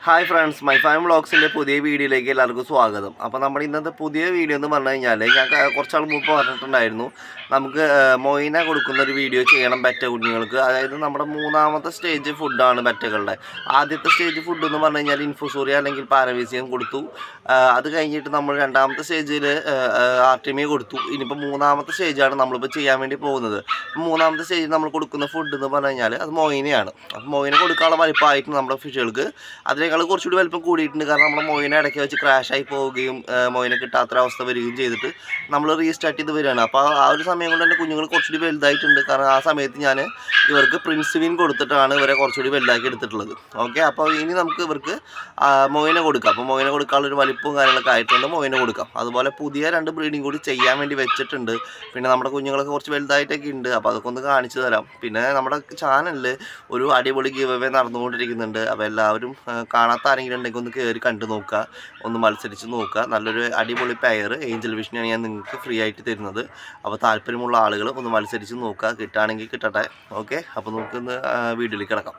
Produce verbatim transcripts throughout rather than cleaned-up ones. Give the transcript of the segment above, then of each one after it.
Hi friends, my farm വ്ളോഗ്സിൻ്റെ പുതിയ വീഡിയോയിലേക്ക് എല്ലാവർക്കും സ്വാഗതം. അപ്പോൾ നമ്മുടെ ഇന്നത്തെ പുതിയ വീഡിയോ എന്ന് പറഞ്ഞു കഴിഞ്ഞാൽ ഞാൻ കുറച്ചാൾ മുമ്പ് പറഞ്ഞിട്ടുണ്ടായിരുന്നു നമുക്ക് മൊയിന കൊടുക്കുന്ന ഒരു വീഡിയോ ചെയ്യണം ബെറ്റ കുഞ്ഞുങ്ങൾക്ക്. അതായത് നമ്മുടെ മൂന്നാമത്തെ സ്റ്റേജ് ഫുഡാണ് ബെറ്റകളുടെ. ആദ്യത്തെ സ്റ്റേജ് ഫുഡ് എന്ന് പറഞ്ഞു കഴിഞ്ഞാൽ ഇൻഫുസോറിയ അല്ലെങ്കിൽ പാരവീസിയം കൊടുത്തു. അത് കഴിഞ്ഞിട്ട് നമ്മൾ രണ്ടാമത്തെ സ്റ്റേജിൽ ആർട്ടിമിയ കൊടുത്തു. ഇനിയിപ്പോൾ മൂന്നാമത്തെ സ്റ്റേജാണ് നമ്മളിപ്പോൾ ചെയ്യാൻ വേണ്ടി പോകുന്നത്. മൂന്നാമത്തെ സ്റ്റേജിൽ നമ്മൾ കൊടുക്കുന്ന ഫുഡ് എന്ന് പറഞ്ഞു കഴിഞ്ഞാൽ അത് മൊയിനയാണ്. അപ്പോൾ മൊയിന കൊടുക്കാനുള്ള വലിപ്പമായിട്ട് നമ്മുടെ ഫിഷുകൾക്ക് അതിനേക്കാൾ കുറച്ചുകൂടി വലിപ്പം കൂടിയിട്ടുണ്ട്. കാരണം നമ്മുടെ മൊയിനെ ഇടയ്ക്ക് വെച്ച് ക്രാഷായി പോവുകയും മൊയിനെ കിട്ടാത്തൊരവസ്ഥ വരികയും ചെയ്തിട്ട് നമ്മൾ റീസ്റ്റാർട്ട് ചെയ്ത് വരികയാണ്. അപ്പോൾ ആ ഒരു സമയം കൊണ്ട് തന്നെ കുഞ്ഞുങ്ങൾ കുറച്ചുകൂടി വലുതായിട്ടുണ്ട്. കാരണം ആ സമയത്ത് ഞാൻ ഇവർക്ക് പ്രിൻസിവിൻ കൊടുത്തിട്ടാണ് ഇവരെ കുറച്ചുകൂടി വലുതാക്കി എടുത്തിട്ടുള്ളത്. ഓക്കെ, അപ്പോൾ ഇനി നമുക്ക് ഇവർക്ക് മൊയിനെ കൊടുക്കാം. അപ്പോൾ മൊയിനെ കൊടുക്കാനുള്ളൊരു വലിപ്പവും കാര്യങ്ങളൊക്കെ ആയിട്ടുണ്ട്, മൊയിനെ കൊടുക്കാം. അതുപോലെ പുതിയ രണ്ട് ബ്രീഡിങ് കൂടി ചെയ്യാൻ വേണ്ടി വെച്ചിട്ടുണ്ട്. പിന്നെ നമ്മുടെ കുഞ്ഞുങ്ങളൊക്കെ കുറച്ച് വലുതായിട്ടൊക്കെ ഉണ്ട്. അപ്പോൾ അതൊക്കെ ഒന്ന് കാണിച്ചു തരാം. പിന്നെ നമ്മുടെ ചാനലിൽ ഒരു അടിപൊളി ഗിവ് അവേ നടന്നുകൊണ്ടിരിക്കുന്നുണ്ട്. അപ്പോൾ എല്ലാവരും കാണാത്ത ആരെങ്കിലും ഉണ്ടെങ്കിൽ ഒന്ന് കയറി കണ്ടു നോക്കുക, ഒന്ന് മത്സരിച്ച് നോക്കുക. നല്ലൊരു അടിപൊളി പെയർ ഏഞ്ചൽ വിഷനാണ് ഞാൻ നിങ്ങൾക്ക് ഫ്രീ ആയിട്ട് തരുന്നത്. അപ്പോൾ താല്പര്യമുള്ള ആളുകൾ ഒന്ന് മത്സരിച്ച് നോക്കുക, കിട്ടുകയാണെങ്കിൽ കിട്ടട്ടെ. ഓക്കെ, അപ്പോൾ നമുക്കൊന്ന് വീഡിയോയിലേക്ക് കിടക്കാം.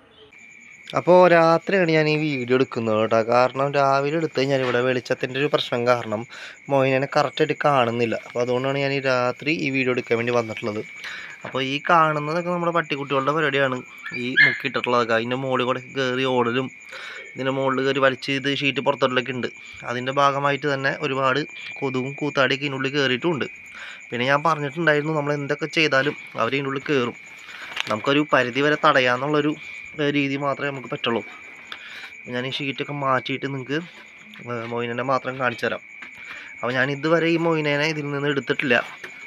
അപ്പോൾ രാത്രിയാണ് ഞാൻ ഈ വീഡിയോ എടുക്കുന്നത് കേട്ടോ. കാരണം രാവിലെ എടുത്ത് കഴിഞ്ഞാൽ ഇവിടെ വെളിച്ചത്തിൻ്റെ ഒരു പ്രശ്നം കാരണം മൊയിനെ കറക്റ്റായിട്ട് കാണുന്നില്ല. അപ്പോൾ അതുകൊണ്ടാണ് ഞാൻ ഈ രാത്രി ഈ വീഡിയോ എടുക്കാൻ വേണ്ടി വന്നിട്ടുള്ളത്. അപ്പോൾ ഈ കാണുന്നതൊക്കെ നമ്മുടെ പട്ടിക്കുട്ടികളുടെ പരിപാടിയാണ്. ഈ മുക്കിയിട്ടുള്ളതൊക്കെ അതിൻ്റെ മുകളിൽ കൂടെ കയറി ഓടലും ഇതിൻ്റെ മുകളിൽ കയറി വലിച്ച് ഇത് ഷീറ്റ് പുറത്തോട്ടിലൊക്കെ ഉണ്ട്. അതിൻ്റെ ഭാഗമായിട്ട് തന്നെ ഒരുപാട് കൊതുകും കൂത്താടിയൊക്കെ ഇതിനുള്ളിൽ കയറിയിട്ടുമുണ്ട്. പിന്നെ ഞാൻ പറഞ്ഞിട്ടുണ്ടായിരുന്നു നമ്മൾ എന്തൊക്കെ ചെയ്താലും അവർ ഇതിനുള്ളിൽ കയറും. നമുക്കൊരു പരിധി വരെ തടയാമെന്നുള്ളൊരു രീതി മാത്രമേ നമുക്ക് പറ്റുള്ളൂ. ഞാൻ ഈ ഷീറ്റൊക്കെ മാറ്റിയിട്ട് നിങ്ങൾക്ക് മൊയിനെ മാത്രം കാണിച്ചു തരാം. അപ്പോൾ ഞാൻ ഇതുവരെ ഈ മൊയിനെ ഇതിൽ നിന്ന് എടുത്തിട്ടില്ല,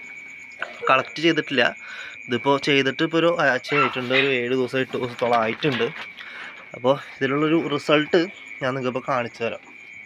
കളക്ട് ചെയ്തിട്ടില്ല. ഇതിപ്പോൾ ചെയ്തിട്ട് ഇപ്പോൾ ഒരു ആഴ്ച ആയിട്ടുണ്ട്, ഒരു ഏഴ് ദിവസം എട്ട് ദിവസത്തോളം ആയിട്ടുണ്ട്. അപ്പോൾ ഇതിലുള്ളൊരു റിസൾട്ട് ഞാൻ നിങ്ങൾക്കിപ്പോൾ കാണിച്ചു തരാം.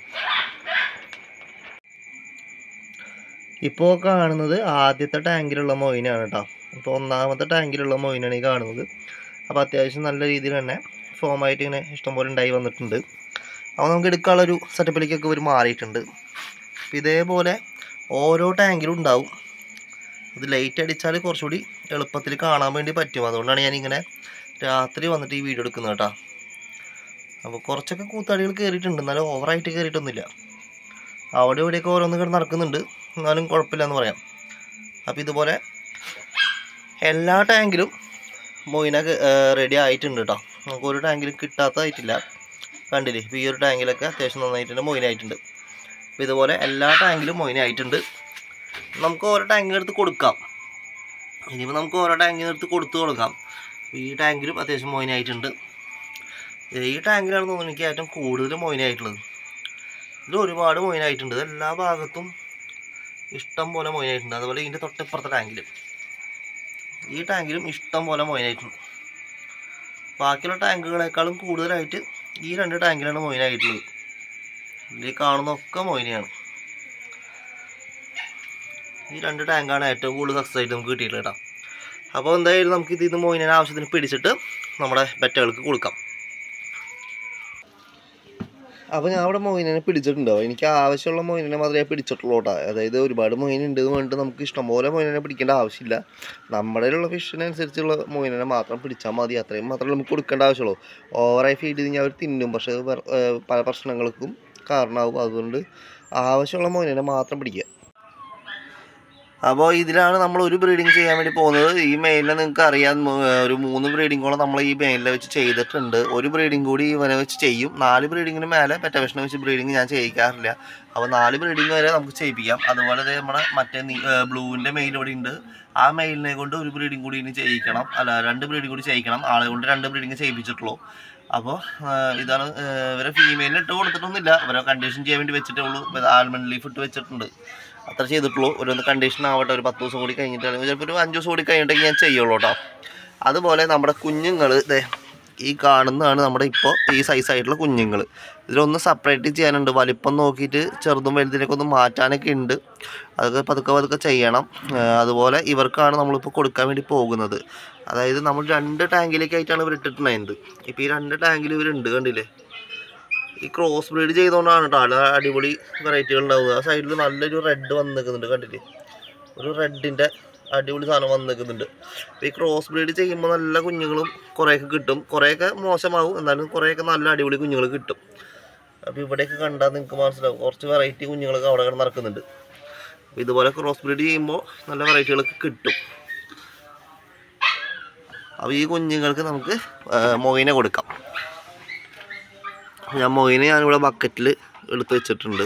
ഇപ്പോൾ കാണുന്നത് ആദ്യത്തെ ടാങ്കിലുള്ള മൊയിനാണ് കേട്ടോ. ഇപ്പോൾ ഒന്നാമത്തെ ടാങ്കിലുള്ള മൊയിനാണ് ഈ കാണുന്നത്. അപ്പോൾ അത്യാവശ്യം നല്ല രീതിയിൽ തന്നെ ഫോമായിട്ട് ഇങ്ങനെ ഇഷ്ടംപോലെ ഉണ്ടായി വന്നിട്ടുണ്ട്. അപ്പോൾ നമുക്ക് എടുക്കാനുള്ളൊരു സെറ്റപ്പിലേക്കൊക്കെ ഒരു മാറിയിട്ടുണ്ട്. അപ്പോൾ ഇതേപോലെ ഓരോ ടാങ്കിലും ഉണ്ടാവും. ഇത് ലൈറ്റ് അടിച്ചാൽ കുറച്ചുകൂടി എളുപ്പത്തിൽ കാണാൻ വേണ്ടി പറ്റും. അതുകൊണ്ടാണ് ഞാനിങ്ങനെ രാത്രി വന്നിട്ട് ഈ വീഡിയോ എടുക്കുന്നത് കേട്ടോ. അപ്പോൾ കുറച്ചൊക്കെ കൂത്താടികൾ കയറിയിട്ടുണ്ട്, എന്നാലും ഓവറായിട്ട് കയറിയിട്ടൊന്നുമില്ല. അവിടെ ഇവിടെയൊക്കെ ഓരോന്ന് കിടന്ന് നടക്കുന്നുണ്ട്, എന്നാലും കുഴപ്പമില്ല എന്ന് പറയാം. അപ്പോൾ ഇതുപോലെ എല്ലാ ടാങ്കിലും മൊയിന റെഡി ആയിട്ടുണ്ട് കേട്ടോ. നമുക്ക് ഒരു ടാങ്കിലും കിട്ടാത്തതായിട്ടില്ല, കണ്ടില്ലേ. ഇപ്പോൾ ഈ ഒരു ടാങ്കിലൊക്കെ അത്യാവശ്യം നന്നായിട്ടുണ്ട്, മൊയിനായിട്ടുണ്ട്. അപ്പോൾ ഇതുപോലെ എല്ലാ ടാങ്കിലും മൊയിനായിട്ടുണ്ട്. നമുക്ക് ഓരോ ടാങ്കിൽ എടുത്ത് കൊടുക്കാം. ഇനിയിപ്പോൾ നമുക്ക് ഓരോ ടാങ്കിൽ എടുത്ത് കൊടുത്തു കൊടുക്കാം. ഈ ടാങ്കിലും അത്യാവശ്യം മൊയിനായിട്ടുണ്ട്. ഈ ടാങ്കിലാണ് തോന്നുന്നു എനിക്ക് ഏറ്റവും കൂടുതൽ മൊയിനായിട്ടുള്ളത്. ഇതിൽ ഒരുപാട് മൊയിനായിട്ടുണ്ട്, എല്ലാ ഭാഗത്തും ഇഷ്ടം പോലെ മൊയിനായിട്ടുണ്ട്. അതുപോലെ ഇതിൻ്റെ തൊട്ടിപ്പുറത്തെ ടാങ്കിലും ഈ ടാങ്കിലും ഇഷ്ടം പോലെ മൊയിനായിട്ടുണ്ട്. ബാക്കിയുള്ള ടാങ്കുകളെക്കാളും കൂടുതലായിട്ട് ഈ രണ്ട് ടാങ്കിലാണ് മൊയിനായിട്ടുള്ളത്. ഇതിൽ കാണുന്നതൊക്കെ മൊയിനയാണ്. ഈ രണ്ട് ടാങ്കാണ് ഏറ്റവും കൂടുതൽ സക്സസ് ആയിട്ട് നമുക്ക് കിട്ടിയിട്ടുള്ളത് കേട്ടോ. അപ്പോൾ എന്തായാലും നമുക്ക് ഇതിൽ നിന്ന് മൊയിനെ ആവശ്യത്തിന് പിടിച്ചിട്ട് നമ്മുടെ ബെറ്റകൾക്ക് കൊടുക്കാം. അപ്പോൾ ഞാൻ അവിടെ മൊയിനെ പിടിച്ചിട്ടുണ്ടോ, എനിക്ക് ആവശ്യമുള്ള മൊയിനെ മാത്രമേ പിടിച്ചിട്ടുള്ളൂ കേട്ടോ. അതായത് ഒരുപാട് മൊയിൻ ഉണ്ട് എന്ന് പറഞ്ഞിട്ട് നമുക്ക് ഇഷ്ടംപോലെ മൊയിനെ പിടിക്കേണ്ട ആവശ്യമില്ല. നമ്മുടെ ഉള്ള ഫിഷിനനുസരിച്ചുള്ള മൊയിനെ മാത്രം പിടിച്ചാൽ മതി. അത്രയും മാത്രമേ നമുക്ക് കൊടുക്കേണ്ട ആവശ്യമുള്ളൂ. ഓവറായി ഫീഡ് ചെയ്ത് കഴിഞ്ഞാൽ അവർ തിന്നും, പക്ഷേ പല പ്രശ്നങ്ങൾക്കും കാരണമാകും. അതുകൊണ്ട് ആവശ്യമുള്ള മൊയിനെ മാത്രം പിടിക്കുക. അപ്പോൾ ഇതിലാണ് നമ്മൾ ഒരു ബ്രീഡിങ് ചെയ്യാൻ വേണ്ടി പോകുന്നത്. ഈ മെയിലിനെ നിങ്ങൾക്ക് അറിയാൻ ഒരു മൂന്ന് ബ്രീഡിങ്ങോളം നമ്മൾ ഈ മെയിലിനെ വെച്ച് ചെയ്തിട്ടുണ്ട്. ഒരു ബ്രീഡിങ് കൂടി ഇവനെ വെച്ച് ചെയ്യും. നാല് ബ്രീഡിങ്ങിന് മേലെ പെറ്റവിഷനെ വെച്ച് ബ്രീഡിങ് ഞാൻ ചെയ്യിക്കാറില്ല. അപ്പോൾ നാല് ബ്രീഡിങ് വരെ നമുക്ക് ചെയ്യിപ്പിക്കാം. അതുപോലെ നമ്മുടെ മറ്റേ ബ്ലൂവിൻ്റെ മെയിൽ ഇവിടെ ഉണ്ട്. ആ മെയിലിനെ കൊണ്ട് ഒരു ബ്രീഡിങ് കൂടി ഇനി ചെയ്യിക്കണം, അല്ല രണ്ട് ബ്രീഡിങ് കൂടി ചെയ്യിക്കണം. ആളെ കൊണ്ട് രണ്ട് ബ്രീഡിങ് ചെയ്യിപ്പിച്ചിട്ടുള്ളൂ. അപ്പോൾ ഇതാണ് ഇവരെ ഫീമെയിലിന് ഇട്ട് കൊടുത്തിട്ടൊന്നുമില്ല, ഇവരെ കണ്ടീഷൻ ചെയ്യാൻ വേണ്ടി വെച്ചിട്ടേ ഉള്ളൂ. ആൽമണ്ട് ലീഫ് ഇട്ട് വെച്ചിട്ടുണ്ട്, അത്ര ചെയ്തിട്ടുള്ളൂ. ഒരു കണ്ടീഷൻ ആവട്ടെ, ഒരു പത്ത് ദിവസം കൂടി കഴിഞ്ഞിട്ട് അല്ലെങ്കിൽ ചിലപ്പോൾ ഒരു അഞ്ച് ദിവസം കൂടി കഴിഞ്ഞിട്ടൊക്കെ ഞാൻ ചെയ്യുള്ളൂ കേട്ടോ. അതുപോലെ നമ്മുടെ കുഞ്ഞുങ്ങൾ ഇതേ ഈ കാണുന്നതാണ് നമ്മുടെ ഇപ്പോൾ ഈ സൈസായിട്ടുള്ള കുഞ്ഞുങ്ങൾ. ഇതിലൊന്ന് സെപ്പറേറ്റ് ചെയ്യാനുണ്ട്. വലിപ്പം നോക്കിയിട്ട് ചെറുതും വലുതിനൊക്കെ ഒന്ന് മാറ്റാനൊക്കെ ഉണ്ട്. അതൊക്കെ പതുക്കെ പതുക്കെ ചെയ്യണം. അതുപോലെ ഇവർക്കാണ് നമ്മളിപ്പോൾ കൊടുക്കാൻ വേണ്ടി പോകുന്നത്. അതായത് നമ്മൾ രണ്ട് ടാങ്കിലേക്കായിട്ടാണ് ഇവർ ഇട്ടിട്ടുണ്ടായിരുന്നത്. ഇപ്പോൾ ഈ രണ്ട് ടാങ്കിൽ ഇവരുണ്ട്, കണ്ടില്ലേ. ഈ ക്രോസ് ബ്രീഡ് ചെയ്തുകൊണ്ടാണ് കേട്ടോ നല്ല അടിപൊളി വെറൈറ്റികൾ ഉണ്ടാവുക. ആ സൈഡിൽ നല്ലൊരു റെഡ് വന്ന് നിൽക്കുന്നുണ്ട്, കണ്ടില്ലേ. ഒരു റെഡിൻ്റെ അടിപൊളി സാധനം വന്ന് നിൽക്കുന്നുണ്ട്. അപ്പോൾ ഈ ക്രോസ് ബ്രീഡ് ചെയ്യുമ്പോൾ നല്ല കുഞ്ഞുങ്ങളും കുറേയൊക്കെ കിട്ടും, കുറേയൊക്കെ മോശമാവും, എന്നാലും കുറേയൊക്കെ നല്ല അടിപൊളി കുഞ്ഞുങ്ങൾ കിട്ടും. അപ്പോൾ ഇവിടെയൊക്കെ കണ്ടാൽ നിങ്ങൾക്ക് മനസ്സിലാവും കുറച്ച് വെറൈറ്റി കുഞ്ഞുങ്ങളൊക്കെ അവിടെ കിടന്ന് നടക്കുന്നുണ്ട്. അപ്പോൾ ഇതുപോലെ ക്രോസ് ബ്രീഡ് ചെയ്യുമ്പോൾ നല്ല വെറൈറ്റികളൊക്കെ കിട്ടും. അപ്പോൾ ഈ കുഞ്ഞുങ്ങൾക്ക് നമുക്ക് മൊയിനെ കൊടുക്കാം. ഞാൻ മൊയിനെ ഞാനിവിടെ ബക്കറ്റിൽ എടുത്ത് വെച്ചിട്ടുണ്ട്.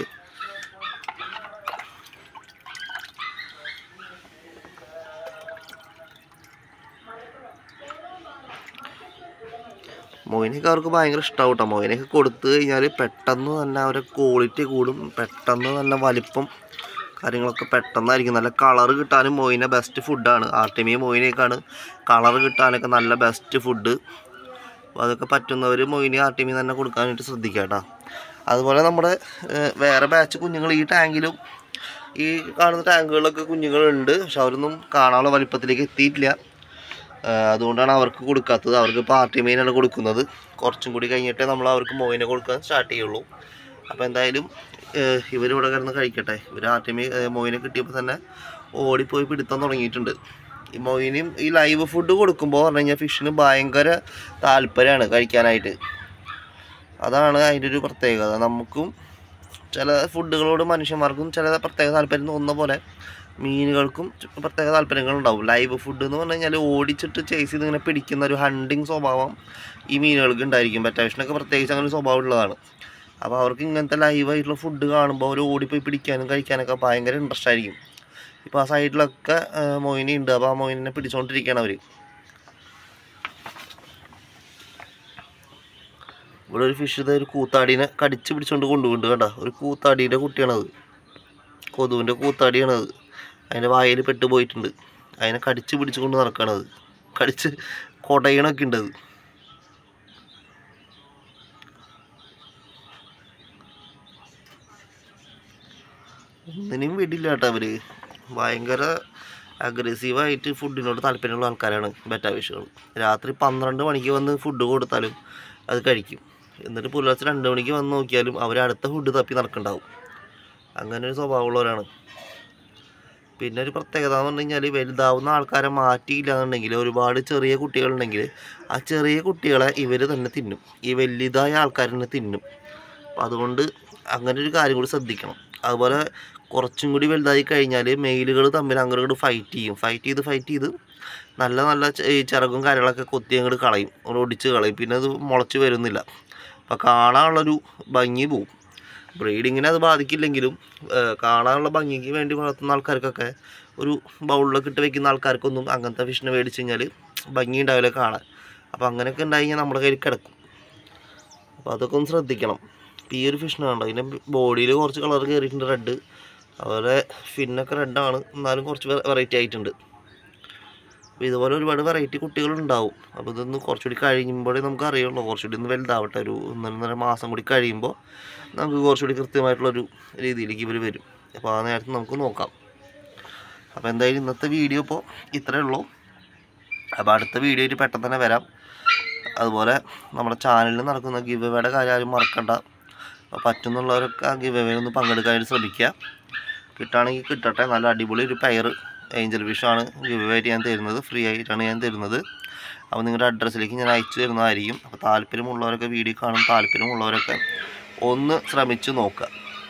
മൊയിനൊക്കെ അവർക്ക് ഭയങ്കര ഇഷ്ടമാവും കേട്ടോ. മൊയിനൊക്കെ കൊടുത്തു കഴിഞ്ഞാൽ പെട്ടെന്ന് തന്നെ അവരെ ക്വാളിറ്റി കൂടും, പെട്ടെന്ന് നല്ല വലിപ്പം കാര്യങ്ങളൊക്കെ പെട്ടെന്നായിരിക്കും. നല്ല കളറ് കിട്ടാനും മൊയിന ബെസ്റ്റ് ഫുഡാണ്. ആർട്ടിമിയ മൊയിനേക്കാണ് കളറ് കിട്ടാനൊക്കെ നല്ല ബെസ്റ്റ് ഫുഡ്. അപ്പോൾ അതൊക്കെ പറ്റുന്നവർ മൊയിനെ ആർട്ടിമി തന്നെ കൊടുക്കാനായിട്ട് ശ്രദ്ധിക്കുക കേട്ടോ. അതുപോലെ നമ്മുടെ വേറെ ബാച്ച് കുഞ്ഞുങ്ങൾ ഈ ടാങ്കിലും ഈ കാണുന്ന ടാങ്കുകളിലൊക്കെ കുഞ്ഞുങ്ങളുണ്ട്, പക്ഷെ അവരൊന്നും കാണാനുള്ള വലിപ്പത്തിലേക്ക് എത്തിയിട്ടില്ല. അതുകൊണ്ടാണ് അവർക്ക് കൊടുക്കാത്തത്. അവർക്ക് ഇപ്പോൾ ആർട്ടിമീനാണ് കൊടുക്കുന്നത്. കുറച്ചും കൂടി കഴിഞ്ഞിട്ടേ നമ്മൾ അവർക്ക് മൊയിനെ കൊടുക്കാൻ സ്റ്റാർട്ട് ചെയ്യുള്ളൂ. അപ്പോൾ എന്തായാലും ഇവരിവിടെ കിടന്ന് കഴിക്കട്ടെ. ഇവർ ആർട്ടിമി മൊയിനെ കിട്ടിയപ്പോൾ തന്നെ ഓടിപ്പോയി പിടുത്തം തുടങ്ങിയിട്ടുണ്ട്. ഈ മൊയിനും ഈ ലൈവ് ഫുഡ് കൊടുക്കുമ്പോൾ പറഞ്ഞു കഴിഞ്ഞാൽ ഫിഷിന് ഭയങ്കര താല്പര്യമാണ് കഴിക്കാനായിട്ട്. അതാണ് അതിൻ്റെ ഒരു പ്രത്യേകത. നമുക്കും ചില ഫുഡുകളോട് മനുഷ്യന്മാർക്കും ചില പ്രത്യേക താല്പര്യം തോന്നുന്ന പോലെ മീനുകൾക്കും പ്രത്യേക താല്പര്യങ്ങളുണ്ടാവും. ലൈവ് ഫുഡ് എന്ന് പറഞ്ഞു കഴിഞ്ഞാൽ ഓടിച്ചിട്ട് ചേസ് ചെയ്ത് ഇങ്ങനെ പിടിക്കുന്ന ഒരു ഹണ്ടിങ് സ്വഭാവം ഈ മീനുകൾക്ക് ഉണ്ടായിരിക്കും. ബെറ്റാഫിഷിനൊക്കെ പ്രത്യേകിച്ച് അങ്ങനെ ഒരു സ്വഭാവം ഉള്ളതാണ്. അപ്പോൾ അവർക്ക് ഇങ്ങനത്തെ ലൈവായിട്ടുള്ള ഫുഡ് കാണുമ്പോൾ അവർ ഓടിപ്പോയി പിടിക്കാനും കഴിക്കാനൊക്കെ ഭയങ്കര ഇൻട്രസ്റ്റ് ആയിരിക്കും. ഇപ്പോൾ ആ സൈഡിലൊക്കെ മൊയിനി ഉണ്ട്. അപ്പോൾ ആ മൊയിനെ പിടിച്ചുകൊണ്ടിരിക്കുകയാണ് അവർ. ഇവിടെ ഒരു ഫിഷ് ഇത് ഒരു കൂത്താടീനെ കടിച്ച് പിടിച്ചുകൊണ്ട് കൊണ്ടുപോകുന്നുണ്ട് കേട്ടോ. ഒരു കൂത്താടീൻ്റെ കുട്ടിയാണത്, കൊതുവിൻ്റെ കൂത്താടിയാണത്. അതിൻ്റെ വായിൽ പെട്ടുപോയിട്ടുണ്ട്. അതിനെ കടിച്ച് പിടിച്ചുകൊണ്ട് നടക്കുകയാണത്. കടിച്ച് കൊടയണൊക്കെ ഉണ്ട് അത്. ഒന്നിനും വിടില്ല കേട്ടോ. അവർ ഭയങ്കര അഗ്രസീവായിട്ട് ഫുഡിനോട് താല്പര്യമുള്ള ആൾക്കാരാണ് ബെറ്റാഫിഷുകൾ. രാത്രി പന്ത്രണ്ട് മണിക്ക് വന്ന് ഫുഡ് കൊടുത്താലും അത് കഴിക്കും. എന്നിട്ട് പുലർച്ചെ രണ്ട് മണിക്ക് വന്ന് നോക്കിയാലും അവർ അടുത്ത ഫുഡ് തപ്പി നടക്കുന്നുണ്ടാവും. അങ്ങനെ ഒരു സ്വഭാവമുള്ളവരാണ്. പിന്നെ ഒരു പ്രത്യേകത എന്ന് പറഞ്ഞു കഴിഞ്ഞാൽ വലുതാവുന്ന ആൾക്കാരെ മാറ്റിയില്ല എന്നുണ്ടെങ്കിൽ, ഒരുപാട് ചെറിയ കുട്ടികളുണ്ടെങ്കിൽ ആ ചെറിയ കുട്ടികളെ ഇവർ തന്നെ തിന്നും, ഈ വലുതായ ആൾക്കാർ തന്നെ തിന്നും. അപ്പം അതുകൊണ്ട് അങ്ങനെ ഒരു കാര്യം കൂടി ശ്രദ്ധിക്കണം. അതുപോലെ കുറച്ചും കൂടി വലുതായി കഴിഞ്ഞാൽ മെയിലുകൾ തമ്മിൽ അങ്ങോട്ട് ഫൈറ്റ് ചെയ്യും. ഫൈറ്റ് ചെയ്ത് ഫൈറ്റ് ചെയ്ത് നല്ല നല്ല ഈ ചിറകും കാര്യങ്ങളൊക്കെ കൊത്തി അങ്ങോട്ട് കളയും, അങ്ങോട്ട് ഒടിച്ച് കളയും. പിന്നെ അത് മുളച്ച് വരുന്നില്ല. അപ്പോൾ കാണാനുള്ളൊരു ഭംഗി പോവും. ബ്രീഡിങ്ങിനെ അത് ബാധിക്കില്ലെങ്കിലും കാണാനുള്ള ഭംഗിക്ക് വേണ്ടി വളർത്തുന്ന ആൾക്കാർക്കൊക്കെ, ഒരു ബൗളിലൊക്കെ ഇട്ട് വെക്കുന്ന ആൾക്കാർക്കൊന്നും അങ്ങനത്തെ ഫിഷിനെ മേടിച്ച് കഴിഞ്ഞാൽ ഭംഗി ഉണ്ടാവില്ല കാണാൻ. അപ്പോൾ അങ്ങനെയൊക്കെ ഉണ്ടായി കഴിഞ്ഞാൽ നമ്മുടെ കയ്യിൽ കിടക്കും. അപ്പോൾ അതൊക്കെ ഒന്ന് ശ്രദ്ധിക്കണം. ഇപ്പോൾ ഈ ഒരു ഫിഷിനെ കണ്ടോ, അതിൻ്റെ ബോഡിയിൽ കുറച്ച് കളർ കയറിയിട്ടുണ്ട്, റെഡ്. അതുപോലെ ഫിന്നൊക്കെ റെഡാണ്, എന്നാലും കുറച്ച് വെറൈറ്റി ആയിട്ടുണ്ട്. അപ്പോൾ ഇതുപോലെ ഒരുപാട് വെറൈറ്റി കുട്ടികളുണ്ടാവും. അപ്പോൾ ഇതൊന്ന് കുറച്ചുകൂടി കഴിയുമ്പോഴേ നമുക്ക് അറിയുള്ളൂ. കുറച്ചുകൂടി ഒന്ന് വലുതാവട്ടെ, ഒരു ഒന്നൊന്നര മാസം കൂടി കഴിയുമ്പോൾ നമുക്ക് കുറച്ചുകൂടി കൃത്യമായിട്ടുള്ളൊരു രീതിയിലേക്ക് ഇവർ വരും. അപ്പോൾ ആ നേരത്ത് നമുക്ക് നോക്കാം. അപ്പോൾ എന്തായാലും ഇന്നത്തെ വീഡിയോ ഇപ്പോൾ ഇത്രയേ ഉള്ളൂ. അപ്പോൾ അടുത്ത വീഡിയോയിൽ പെട്ടെന്ന് തന്നെ വരാം. അതുപോലെ നമ്മുടെ ചാനലിൽ നടക്കുന്ന ഗിവ് അവേയുടെ കാര്യം ആരും മറക്കണ്ട. അപ്പോൾ പറ്റുന്നുള്ളവരൊക്കെ ആ ഗിവ് അവേയിൽ ഒന്ന് പങ്കെടുക്കാനായിട്ട് ശ്രമിക്കുക. കിട്ടുകയാണെങ്കിൽ കിട്ടട്ടെ. നല്ല അടിപൊളി ഒരു പെയർ ഏഞ്ചൽ ഫിഷാണ് ഗിവ് അവേ ആയിട്ട് ഞാൻ തരുന്നത്. ഫ്രീ ആയിട്ടാണ് ഞാൻ തരുന്നത്. അപ്പോൾ നിങ്ങളുടെ അഡ്രസ്സിലേക്ക് ഞാൻ അയച്ചു തരുന്നതായിരിക്കും. അപ്പോൾ താല്പര്യമുള്ളവരൊക്കെ, വീഡിയോ കാണും താല്പര്യമുള്ളവരൊക്കെ ഒന്ന് ശ്രമിച്ചു നോക്കുക.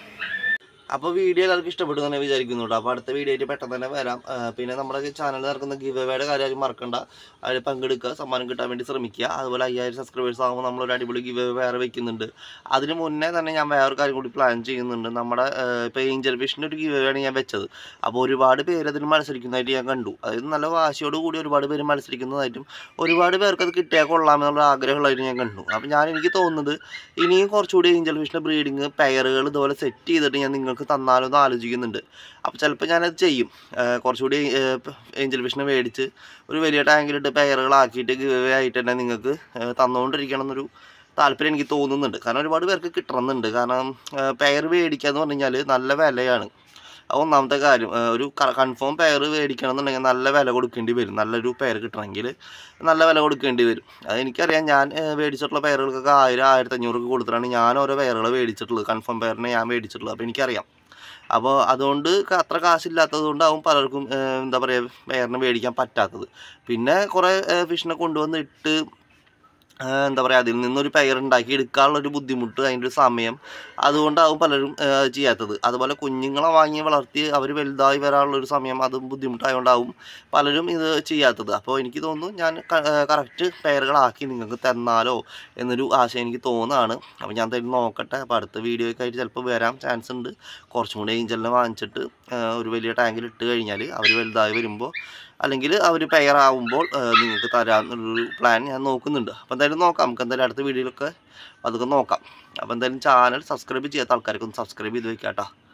അപ്പോൾ വീഡിയോ എല്ലാവർക്കും ഇഷ്ടപ്പെട്ടു തന്നെ വിചാരിക്കുന്നു കേട്ടോ. അപ്പോൾ അടുത്ത വീഡിയോ ആയിട്ട് പെട്ടെന്ന് തന്നെ വരാം. പിന്നെ നമ്മുടെ ചാനലിൽ നടക്കുന്ന ഗിവ് അവേയുടെ കാര്യം മറക്കണ്ട. അതിൽ പങ്കെടുക്കുക, സമ്മാനം കിട്ടാൻ വേണ്ടി ശ്രമിക്കുക. അതുപോലെ അയ്യായിരം സബ്സ്ക്രൈബേഴ്സ് ആകുമ്പോൾ നമ്മളൊരു അടിപൊളി ഗിവ് അവേ വേറെ വെക്കുന്നുണ്ട്. അതിന് മുന്നേ തന്നെ ഞാൻ വേറൊരു കാര്യം കൂടി പ്ലാൻ ചെയ്യുന്നുണ്ട്. നമ്മുടെ ഇപ്പോൾ ഏഞ്ചൽ ഫിഷിൻ്റെ ഒരു ഗിവ് അവേ ആണ് ഞാൻ വെച്ചത്. അപ്പോൾ ഒരുപാട് പേര് അതിന് മത്സരിക്കുന്നതായിട്ട് ഞാൻ കണ്ടു. അതായത് നല്ല വാശിയോട് കൂടി ഒരുപാട് പേര് മത്സരിക്കുന്നതായിട്ടും ഒരുപാട് പേർക്ക് അത് കിട്ടിയാൽ കൊള്ളാമെന്നുള്ള ആഗ്രഹമുള്ളതായിട്ട് ഞാൻ കണ്ടു. അപ്പോൾ ഞാൻ എനിക്ക് തോന്നുന്നത് ഇനിയും കുറച്ചുകൂടി ഏഞ്ചൽ ഫിഷിൻ്റെ ബ്രീഡിങ് പെയറുകൾ ഇതുപോലെ സെറ്റ് ചെയ്തിട്ട് ഞാൻ നിങ്ങൾക്ക് തന്നാലോ എന്ന് ആലോചിക്കുന്നുണ്ട്. അപ്പോൾ ചിലപ്പോൾ ഞാനത് ചെയ്യും. കുറച്ചുകൂടി ഏഞ്ചൽ ഫിഷിനെ മേടിച്ച് ഒരു വലിയ ടാങ്കിലിട്ട് പെയറുകളാക്കിയിട്ട് ഗിവ് അവേ ആയിട്ട് തന്നെ നിങ്ങൾക്ക് തന്നുകൊണ്ടിരിക്കണം എന്നൊരു താല്പര്യം എനിക്ക് തോന്നുന്നുണ്ട്. കാരണം ഒരുപാട് പേർക്ക് കിട്ടണമെന്നുണ്ട്. കാരണം പെയർ മേടിക്കുക എന്ന് പറഞ്ഞു കഴിഞ്ഞാൽ നല്ല വിലയാണ്. അത് ഒന്നാമത്തെ കാര്യം. ഒരു കൺഫേം പെയർ മേടിക്കണം എന്നുണ്ടെങ്കിൽ നല്ല വില കൊടുക്കേണ്ടി വരും. നല്ലൊരു പെയർ കിട്ടണമെങ്കിൽ നല്ല വില കൊടുക്കേണ്ടി വരും. അതെനിക്കറിയാം. ഞാൻ മേടിച്ചിട്ടുള്ള പെയറുകൾക്കൊക്കെ ആയിരം ആയിരത്തി അഞ്ഞൂറൊക്കെ കൊടുത്തിട്ടാണ് ഞാൻ ഓരോ പെയറുകൾ മേടിച്ചിട്ടുള്ളത്. കൺഫേം പെയറിനെ ഞാൻ മേടിച്ചിട്ടുള്ളത്. അപ്പോൾ എനിക്കറിയാം അപ്പോൾ അതുകൊണ്ട് അത്ര കാശില്ലാത്തത് കൊണ്ടാവും പലർക്കും എന്താ പറയുക പെയറിന് മേടിക്കാൻ പറ്റാത്തത്. പിന്നെ കുറേ ഫിഷിനെ കൊണ്ടുവന്ന് ഇട്ട് എന്താ പറയുക അതിൽ നിന്നൊരു പെയർ ഉണ്ടാക്കി എടുക്കാനുള്ളൊരു ബുദ്ധിമുട്ട്, അതിൻ്റെ ഒരു സമയം, അതുകൊണ്ടാവും പലരും ചെയ്യാത്തത്. അതുപോലെ കുഞ്ഞുങ്ങളെ വാങ്ങി വളർത്തി അവർ വലുതായി വരാനുള്ളൊരു സമയം, അതും ബുദ്ധിമുട്ടായതുകൊണ്ടാവും പലരും ഇത് ചെയ്യാത്തത്. അപ്പോൾ എനിക്ക് തോന്നുന്നു ഞാൻ കറക്റ്റ് പെയറുകളാക്കി നിങ്ങൾക്ക് തന്നാലോ എന്നൊരു ആശയം എനിക്ക് തോന്നുകയാണ്. അപ്പോൾ ഞാൻ തന്നെ നോക്കട്ടെ. അപ്പോൾ അടുത്ത വീഡിയോയൊക്കെ ആയിട്ട് ചിലപ്പോൾ വരാൻ ചാൻസ് ഉണ്ട്. കുറച്ചും കൂടി ഏഞ്ചലിനെ വാങ്ങിച്ചിട്ട് ഒരു വലിയ ടാങ്കിൽ ഇട്ട് കഴിഞ്ഞാൽ അവർ വലുതായി വരുമ്പോൾ അല്ലെങ്കിൽ അവർ പെയറാവുമ്പോൾ നിങ്ങൾക്ക് തരാമെന്നുള്ളൊരു പ്ലാൻ ഞാൻ നോക്കുന്നുണ്ട്. അപ്പോൾ എന്തായാലും നോക്കാം, നമുക്ക് എന്തായാലും അടുത്ത വീഡിയോയിലൊക്കെ അതൊക്കെ നോക്കാം. അപ്പോൾ എന്തായാലും ചാനൽ സബ്സ്ക്രൈബ് ചെയ്യാത്ത ആൾക്കാർക്ക് ഒന്ന് സബ്സ്ക്രൈബ് ചെയ്ത് വെക്കാം കേട്ടോ.